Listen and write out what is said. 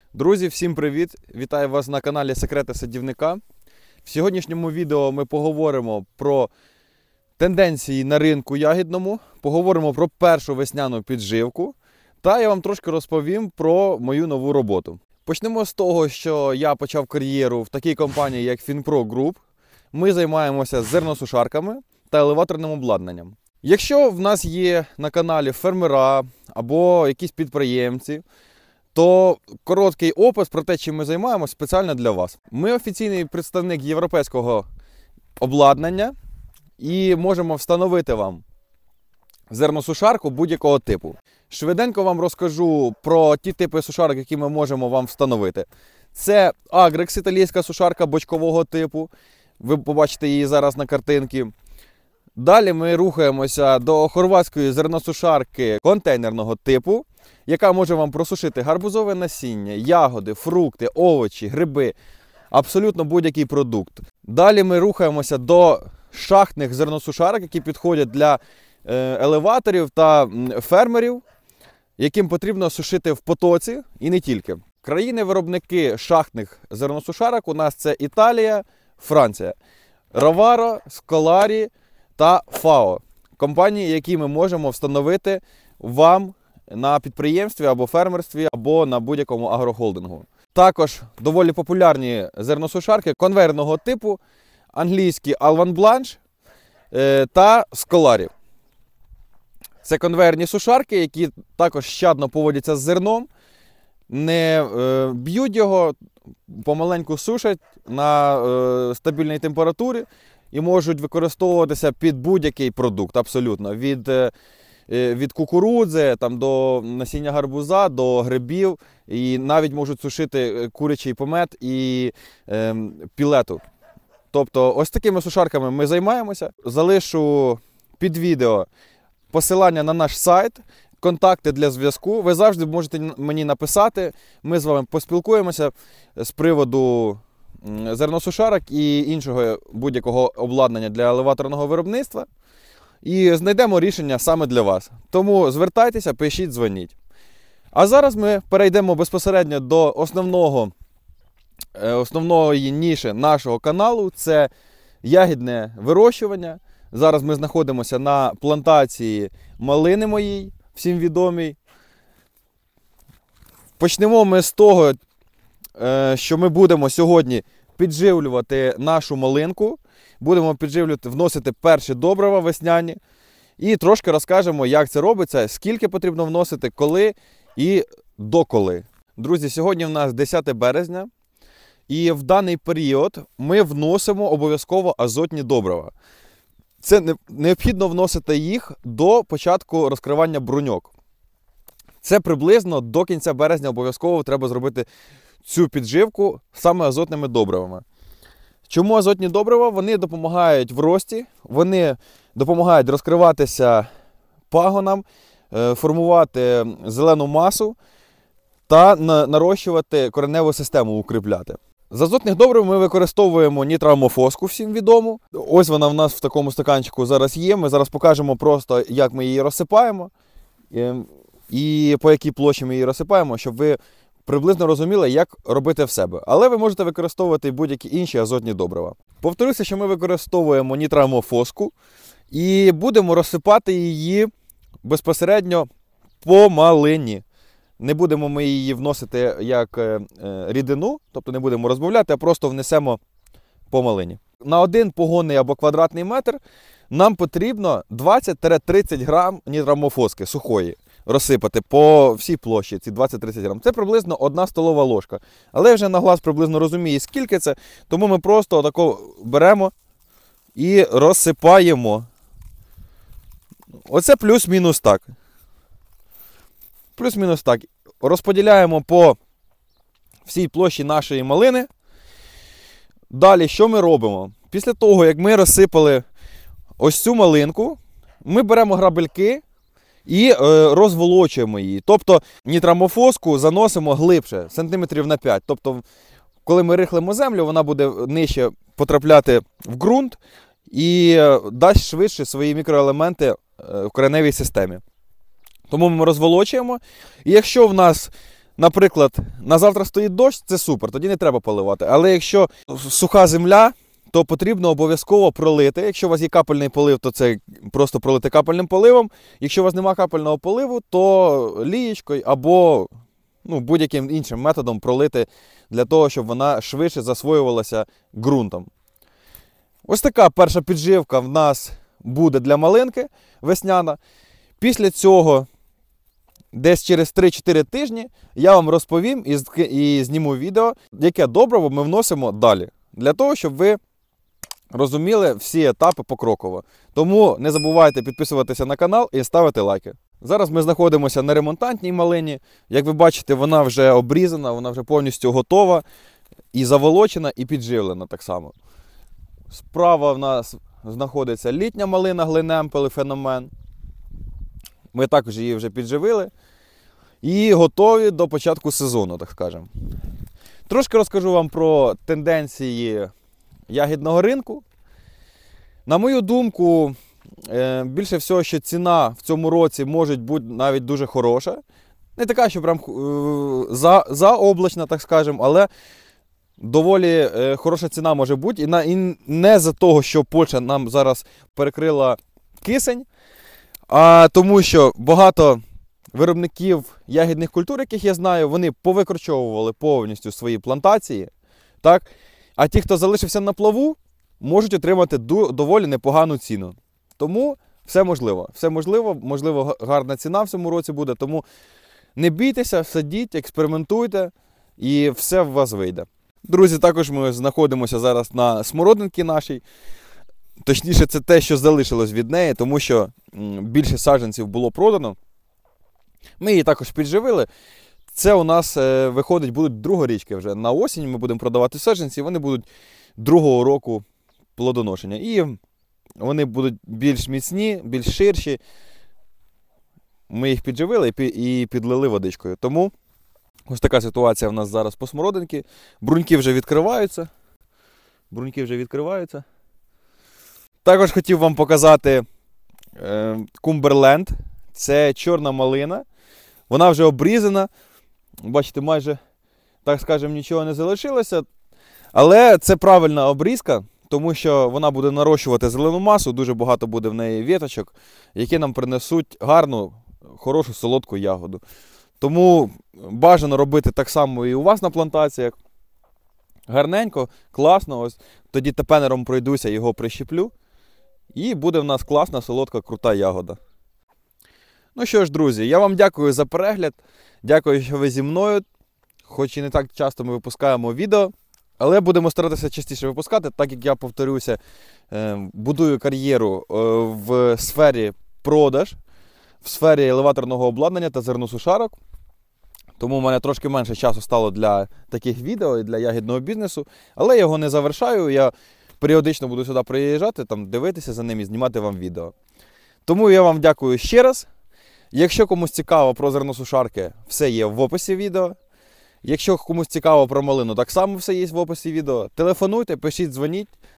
Друзі, всім привіт! Вітаю вас на каналі Секрети садівника. В сьогоднішньому відео ми поговоримо про тенденції на ринку ягідному, поговоримо про першу весняну підживку та я вам трошки розповім про мою нову роботу. Почнемо з того, що я почав кар'єру в такій компанії, як Finpro Group. Ми займаємося зерносушарками та елеваторним обладнанням. Якщо в нас є на каналі фермера або якісь підприємці, то короткий опис про те, чим ми займаємося, спеціально для вас. Ми офіційний представник європейського обладнання і можемо встановити вам зерносушарку будь-якого типу. Швиденько вам розкажу про ті типи сушарок, які ми можемо вам встановити. Це Agrex, італійська сушарка бочкового типу. Ви побачите її зараз на картинці. Далі ми рухаємося до хорватської зерносушарки контейнерного типу, яка може вам просушити гарбузове насіння, ягоди, фрукти, овочі, гриби, абсолютно будь-який продукт. Далі ми рухаємося до шахтних зерносушарок, які підходять для елеваторів та фермерів, яким потрібно сушити в потоці і не тільки. Країни-виробники шахтних зерносушарок у нас це Італія, Франція, Ravaro, Scolari та FAO. Компанії, які ми можемо встановити вам на підприємстві або фермерстві, або на будь-якому агрохолдингу. Також доволі популярні зерносушарки конвейерного типу, англійські Alvan Blanche та Scolari. Це конвейерні сушарки, які також щадно поводяться з зерном, не б'ють його, помаленьку сушать на стабільній температурі і можуть використовуватися під будь-який продукт, абсолютно. Від кукурудзи там, до насіння гарбуза, до грибів, і навіть можуть сушити курячий помет і пілету. Тобто ось такими сушарками ми займаємося. Залишу під відео посилання на наш сайт, контакти для зв'язку. Ви завжди можете мені написати, ми з вами поспілкуємося з приводу зерносушарок і іншого будь-якого обладнання для елеваторного виробництва. І знайдемо рішення саме для вас. Тому звертайтеся, пишіть, дзвоніть. А зараз ми перейдемо безпосередньо до основної ніші нашого каналу. Це ягідне вирощування. Зараз ми знаходимося на плантації малини моїй, всім відомій. Почнемо ми з того, що ми будемо сьогодні підживлювати нашу малинку. Будемо підживлювати, вносити перші добрива весняні. І трошки розкажемо, як це робиться, скільки потрібно вносити, коли і доколи. Друзі, сьогодні в нас 10 березня. І в даний період ми вносимо обов'язково азотні добрива. Це необхідно вносити їх до початку розкривання бруньок. Це приблизно до кінця березня обов'язково треба зробити цю підживку саме азотними добривами. Чому азотні добрива? Вони допомагають в рості, вони допомагають розкриватися пагонам, формувати зелену масу та нарощувати кореневу систему, укріпляти. З азотних добрив ми використовуємо нітроамофоску, всім відому. Ось вона в нас в такому стаканчику зараз є. Ми зараз покажемо просто, як ми її розсипаємо і по якій площі ми її розсипаємо, щоб ви приблизно розуміли, як робити в себе. Але ви можете використовувати будь-які інші азотні добрива. Повторюся, що ми використовуємо нітроамофоску і будемо розсипати її безпосередньо по малині. Не будемо ми її вносити як рідину, тобто не будемо розбавляти, а просто внесемо по малині. На один погонний або квадратний метр нам потрібно 20-30 грам нітроамофоски сухої розсипати по всій площі, ці 20-30 грам. Це приблизно 1 столова ложка. Але я вже на глаз приблизно розумію, скільки це, тому ми просто отако беремо і розсипаємо. Оце плюс-мінус так. Плюс-мінус так. Розподіляємо по всій площі нашої малини. Далі, що ми робимо? Після того, як ми розсипали ось цю малинку, ми беремо грабельки і розволочуємо її. Тобто нітроамофоску заносимо глибше, сантиметрів на 5. Тобто, коли ми рихлимо землю, вона буде нижче потрапляти в ґрунт і дасть швидше свої мікроелементи в кореневій системі. Тому ми розволочуємо. І якщо в нас наприклад, на завтра стоїть дощ, це супер, тоді не треба поливати. Але якщо суха земля, то потрібно обов'язково пролити. Якщо у вас є капельний полив, то це просто пролити капельним поливом. Якщо у вас немає капельного поливу, то лієчкою або будь-яким іншим методом пролити для того, щоб вона швидше засвоювалася ґрунтом. Ось така перша підживка в нас буде для малинки весняна. Після цього, десь через 3-4 тижні, я вам розповім і зніму відео, яке добриво ми вносимо далі. Для того, щоб ви розуміли всі етапи покроково. Тому не забувайте підписуватися на канал і ставити лайки. Зараз ми знаходимося на ремонтантній малині. Як ви бачите, вона вже обрізана, вона вже повністю готова, і заволочена, і підживлена так само. Справа в нас знаходиться літня малина Глинемпел Феномен. Ми також її вже підживили. І готові до початку сезону, так скажемо. Трошки розкажу вам про тенденції ягідного ринку. На мою думку, більше всього, що ціна в цьому році може бути навіть дуже хороша. Не така, що прям заоблачна, так скажемо, але доволі хороша ціна може бути. І не за того, що Польща нам зараз перекрила кисень, а тому, що багато виробників ягідних культур, яких я знаю, вони повикорчовували повністю свої плантації. Так? А ті, хто залишився на плаву, можуть отримати доволі непогану ціну. Тому все можливо. Все можливо, можливо, гарна ціна в цьому році буде. Тому не бійтеся, садіть, експериментуйте і все в вас вийде. Друзі, також ми знаходимося зараз на смородинці нашій. Точніше, це те, що залишилось від неї, тому що більше саджанців було продано. Ми її також підживили. Це у нас, виходить, будуть другорічки вже. На осінь ми будемо продавати саджанці, вони будуть другого року плодоношення. І вони будуть більш міцні, більш ширші. Ми їх підживили і підлили водичкою. Тому ось така ситуація в нас зараз по смородинці. Бруньки вже відкриваються. Також хотів вам показати Кумберленд. Це чорна малина. Вона вже обрізана. Бачите, майже, так скажемо, нічого не залишилося. Але це правильна обрізка, тому що вона буде нарощувати зелену масу, дуже багато буде в неї віточок, які нам принесуть гарну, хорошу, солодку ягоду. Тому бажано робити так само і у вас на плантаціях. Гарненько, класно. Ось тоді тепенером пройдуся, його прищеплю. І буде в нас класна, солодка, крута ягода. Ну що ж, друзі, я вам дякую за перегляд. Дякую, що ви зі мною. Хоч і не так часто ми випускаємо відео. Але будемо старатися частіше випускати, так як я, повторюся, будую кар'єру в сфері продаж, в сфері елеваторного обладнання та зерносушарок. Тому в мене трошки менше часу стало для таких відео і для ягідного бізнесу. Але я його не завершаю, я періодично буду сюди приїжджати, там, дивитися за ним і знімати вам відео. Тому я вам дякую ще раз. Якщо комусь цікаво про зерносушарки, все є в описі відео. Якщо комусь цікаво про малину, так само все є в описі відео. Телефонуйте, пишіть, дзвоніть.